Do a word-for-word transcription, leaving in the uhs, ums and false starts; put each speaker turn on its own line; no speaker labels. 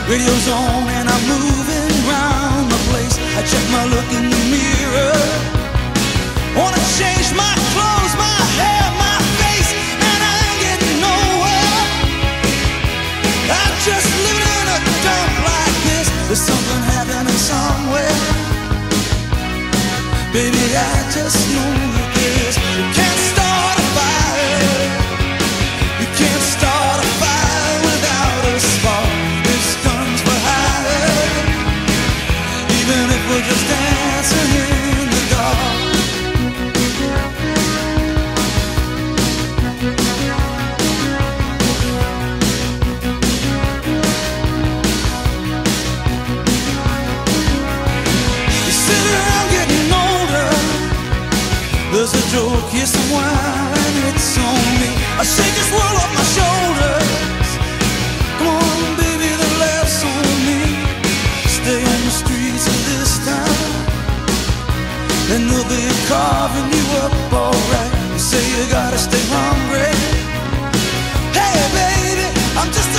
Radio's on and I'm moving round the place. I check my look in the mirror. Wanna change my clothes, my hair, my face, and I ain't getting nowhere. I'm just living in a dump like this. There's something happening somewhere. Baby, I just know that this. You can't start a fire. You can't start a fire without a spark. This gun's for hire. Even if we're just dancing in the dark. You sit around getting older. There's a joke here somewhere and it's on me. I shake this world off my shoulders. Come on, baby, the laugh's on me. Stay on the streets of this town and they'll be carving you up alright. You say you gotta stay hungry. Hey, baby, I'm just